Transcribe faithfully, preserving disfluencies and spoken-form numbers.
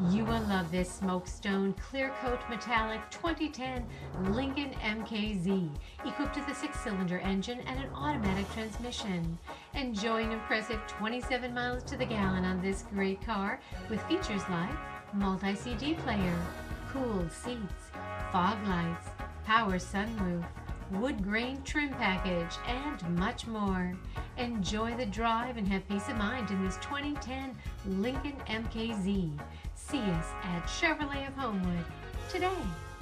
You will love this Smokestone Clear Coat Metallic twenty ten Lincoln M K Z, equipped with a six-cylinder engine and an automatic transmission. Enjoy an impressive twenty-seven miles to the gallon on this great car with features like multi-C D player, cooled seats, fog lights, power sunroof, wood grain trim package, and much more. Enjoy the drive and have peace of mind in this twenty ten Lincoln M K Z. See us at Chevrolet of Homewood today.